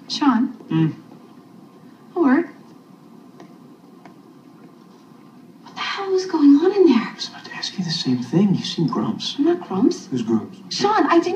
Sean? A word? What the hell was going on in there? I was about to ask you the same thing. You seem Grumps. I'm not Grumps. Who's Grumps? Sean, I didn't.